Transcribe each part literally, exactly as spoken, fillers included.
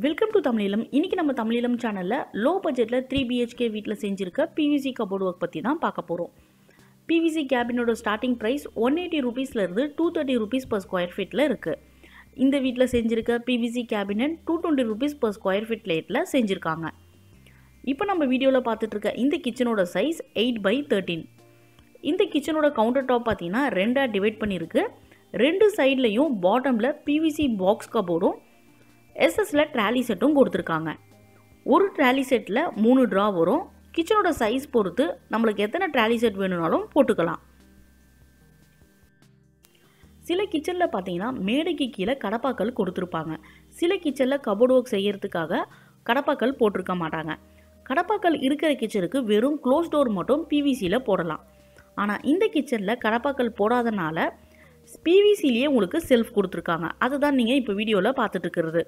Welcome to தமிழீழம். இன்னைக்கு நம்ம தமிழீழம் சேனல்ல லோ பட்ஜெட்ல த்ரீ பிஹெச்கே வீட்டில் செஞ்சிருக்க பிவிசி கபோர்டு ஒர்க் பற்றி தான் பார்க்க போகிறோம். பிவிசி கேபினோட ஸ்டார்டிங் ப்ரைஸ் ஒன் எயிட்டி ருபீஸ்லேருந்து two thirty rupees per square ஃபீட்டில் இருக்குது. இந்த வீட்டில் செஞ்சிருக்க PVC cabinet two twenty rupees per square feet லேட்டில் செஞ்சுருக்காங்க. இப்போ நம்ம வீடியோவில் பார்த்துட்டு இருக்க இந்த கிச்சனோட சைஸ் எயிட் பை தேர்ட்டீன். இந்த கிச்சனோட கவுண்டர் டாப் பார்த்தீங்கன்னா ரெண்டாக டிவைட் பண்ணியிருக்கு. ரெண்டு சைட்லையும் பாட்டமில் பிவிசி பாக்ஸ் கபோர்டும் எஸ்எஸ்ல ட்ராலி செட்டும் கொடுத்துருக்காங்க. ஒரு ட்ராலி செட்டில் மூணு ட்ரா வரும். கிச்சனோட சைஸ் பொறுத்து நம்மளுக்கு எத்தனை ட்ராலி செட் வேணும்னாலும் போட்டுக்கலாம். சில கிச்சனில் பார்த்தீங்கன்னா மேடைக்கு கீழே கடப்பாக்கள் கொடுத்துருப்பாங்க. சில கிச்சனில் கபோர்டு ஒர்க் செய்யறதுக்காக கடப்பாக்கள் போட்டிருக்க மாட்டாங்க. கடப்பாக்கள் இருக்கிற கிச்சனுக்கு வெறும் க்ளோஸ் டோர் மட்டும் பிவிசியில் போடலாம். ஆனால் இந்த கிச்சனில் கடப்பாக்கள் போடாதனால பிவிசிலேயே உங்களுக்கு செல்ஃப் கொடுத்துருக்காங்க. அதுதான் நீங்கள் இப்போ வீடியோவில் பார்த்துட்டு இருக்கிறது.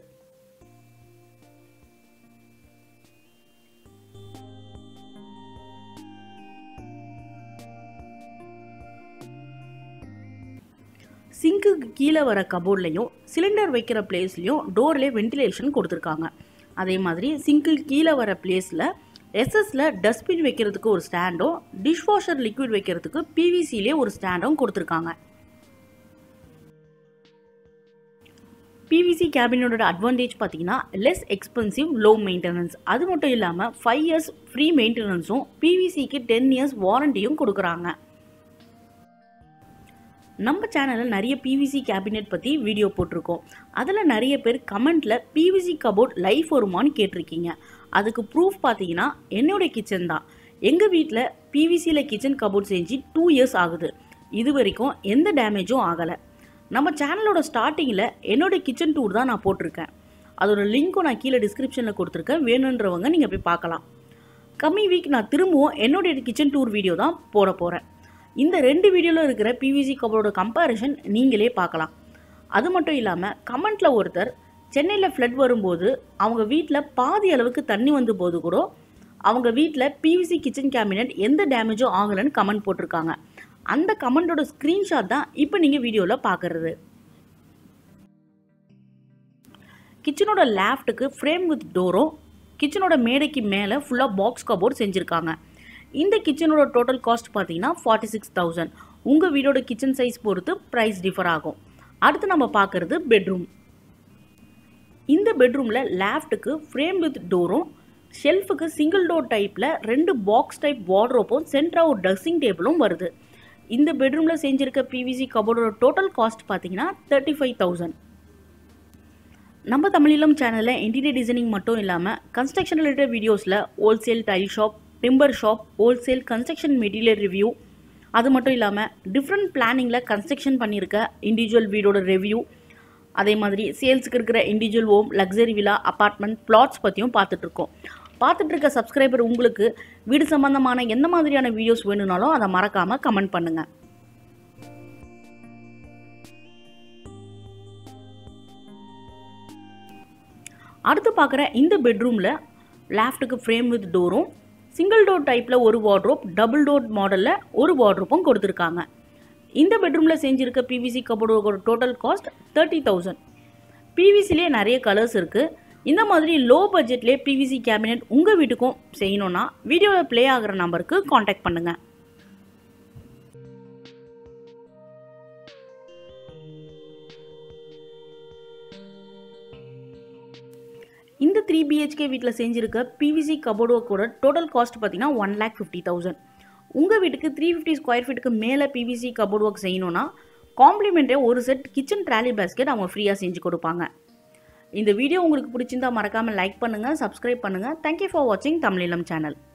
சிங்குக்கு கீழே வர கபோர்ட்லையும் சிலிண்டர் வைக்கிற பிளேஸ்லையும் டோர்லேயே வென்டிலேஷன் கொடுத்துருக்காங்க. அதே மாதிரி சிங்குக்கு கீழே வர பிளேஸில் எஸ்எஸ்ல டஸ்ட்பின் வைக்கிறதுக்கு ஒரு ஸ்டாண்டும் டிஷ்வாஷர் லிக்விட் வைக்கிறதுக்கு பிவிசிலே ஒரு ஸ்டாண்டும் கொடுத்துருக்காங்க. பிவிசி கேபினோட அட்வான்டேஜ் பார்த்தீங்கன்னா லெஸ் எக்ஸ்பென்சிவ், லோ மெயின்டெனன்ஸ். அது மட்டும் இல்லாமல் ஃபைவ் இயர்ஸ் ஃப்ரீ மெயின்டெனன்ஸும் பிவிசிக்கு டென் இயர்ஸ் வாரண்டியும் கொடுக்குறாங்க. நம்ம சேனலில் நிறைய பிவிசி கேபினெட் பற்றி வீடியோ போட்டிருக்கோம். அதில் நிறைய பேர் கமெண்ட்டில் பிவிசி கபோர்ட் லைஃப் வருமானு கேட்டிருக்கீங்க. அதுக்கு ப்ரூஃப் பார்த்தீங்கன்னா என்னுடைய கிச்சன் தான். எங்கள் வீட்டில் பிவிசியில் கிச்சன் கபோர்ட் செஞ்சு டூ இயர்ஸ் ஆகுது. இது வரைக்கும் எந்த டேமேஜும் ஆகலை. நம்ம சேனலோட ஸ்டார்டிங்கில் என்னோடய கிச்சன் டூர் தான் நான் போட்டிருக்கேன். அதோட லிங்க்கும் நான் கீழே டிஸ்கிரிப்ஷனில் கொடுத்துருக்கேன். வேணுன்றவங்க நீங்கள் போய் பார்க்கலாம். கம்மி வீக் நான் திரும்பவும் என்னுடைய கிச்சன் டூர் வீடியோ தான் போட போகிறேன். இந்த ரெண்டு வீடியோவில் இருக்கிற பிவிசி கபோர்டோட கம்பேரிஷன் நீங்களே பார்க்கலாம். அது மட்டும் இல்லாமல் கமெண்ட்டில் ஒருத்தர் சென்னையில் ஃப்ளட் வரும்போது அவங்க வீட்டில் பாதி அளவுக்கு தண்ணி வந்த போது கூட அவங்க வீட்டில் பிவிசி கிச்சன் கேபினட் எந்த டேமேஜும் ஆகலைன்னு கமெண்ட் போட்டிருக்காங்க. அந்த கமெண்டோட ஸ்க்ரீன்ஷாட் தான் இப்போ நீங்கள் வீடியோவில் பார்க்குறது. கிச்சனோட லேஃப்ட்டுக்கு ஃப்ரேம் வித் டோரும் கிச்சனோட மேடைக்கு மேலே ஃபுல்லாக பாக்ஸ் கபோர்ட் செஞ்சுருக்காங்க. இந்த கிச்சனோட டோட்டல் காஸ்ட் பார்த்தீங்கன்னா ஃபார்ட்டி சிக்ஸ் தௌசண்ட். உங்கள் வீடோட கிச்சன் சைஸ் பொறுத்து ப்ரைஸ் டிஃபர் ஆகும். அடுத்து நம்ம பார்க்குறது பெட்ரூம். இந்த பெட்ரூமில் லேஃப்ட்டுக்கு ஃப்ரேம் வித் டோரும் ஷெல்ஃபுக்கு சிங்கிள் டோர் டைப்பில் ரெண்டு பாக்ஸ் டைப் வார்ட்ரோப்பும் சென்டராக ஒரு ட்ரெஸ்ஸிங் டேபிளும் வருது. இந்த பெட்ரூமில் செஞ்சுருக்க பிவிசி கபோர்டோட டோட்டல் காஸ்ட் பார்த்தீங்கன்னா தேர்ட்டி ஃபைவ் தௌசண்ட். நம்ம தமிழீழம் சேனலில் இன்டீரியர் டிசைனிங் மட்டும் இல்லாமல் கன்ஸ்ட்ரக்ஷன் ரிலேட்டட் வீடியோஸில் wholesale tile shop, timber shop, wholesale construction material review, அது மட்டும் இல்லாமல் டிஃப்ரெண்ட் பிளானிங்கில் கன்ஸ்ட்ரக்ஷன் பண்ணியிருக்க இண்டிவிஜுவல் வீடோட ரிவ்யூ, அதே மாதிரி சேல்ஸுக்கு இருக்கிற individual home, luxury villa, apartment, flats பற்றியும் பார்த்துட்ருக்கோம். பார்த்துட்டு இருக்க சப்ஸ்கிரைபர் உங்களுக்கு வீடு சம்பந்தமான எந்த மாதிரியான வீடியோஸ் வேணும்னாலும் அதை மறக்காமல் கமெண்ட் பண்ணுங்கள். அடுத்து பார்க்குற இந்த பெட்ரூமில் லேஃப்ட்டுக்கு ஃப்ரேம் வித் டோரும் சிங்கிள் டோர் டைப்பில் ஒரு வார்ட்ரோப், டபுள் டோர் மாடலில் ஒரு வார்ட்ரோப்பும் கொடுத்துருக்காங்க. இந்த பெட்ரூமில் செஞ்சுருக்க பிவிசி கபோர்டோட டோட்டல் காஸ்ட் தேர்ட்டி தௌசண்ட். பிவிசிலே நிறைய கலர்ஸ் இருக்குது. இந்த மாதிரி லோ பட்ஜெட்லேயே பிவிசி கேபினெட் உங்கள் வீட்டுக்கும் செய்யணுன்னா வீடியோவில் ப்ளே ஆகிற நம்பருக்கு காண்டாக்ட் பண்ணுங்கள். இந்த த்ரீ பிஹெச்கே வீட்டில் செஞ்சுருக்க பிவிசி கபோர்டு ஒர்க்கோட டோட்டல் காஸ்ட் பார்த்தீங்கன்னா ஒன் லேக் ஃபிஃப்டி தௌசண்ட். உங்கள் வீட்டுக்கு த்ரீ ஃபிஃப்டி ஸ்கொயர் ஃபீட்டுக்கு மேலே பிவிசி கபோர்டு ஒர்க் செய்யணுன்னா காம்ப்ளிமெண்ட்டே ஒரு செட் கிச்சன் ட்ராலி பேஸ்கெட் அவங்க ஃப்ரீயாக செஞ்சு கொடுப்பாங்க. இந்த வீடியோ உங்களுக்கு பிடிச்சிருந்தா மறக்காமல் லைக் பண்ணுங்கள், சப்ஸ்கிரைப் பண்ணுங்கள். தேங்க்யூ ஃபார் வாட்சிங் தமிழீழம் சேனல்.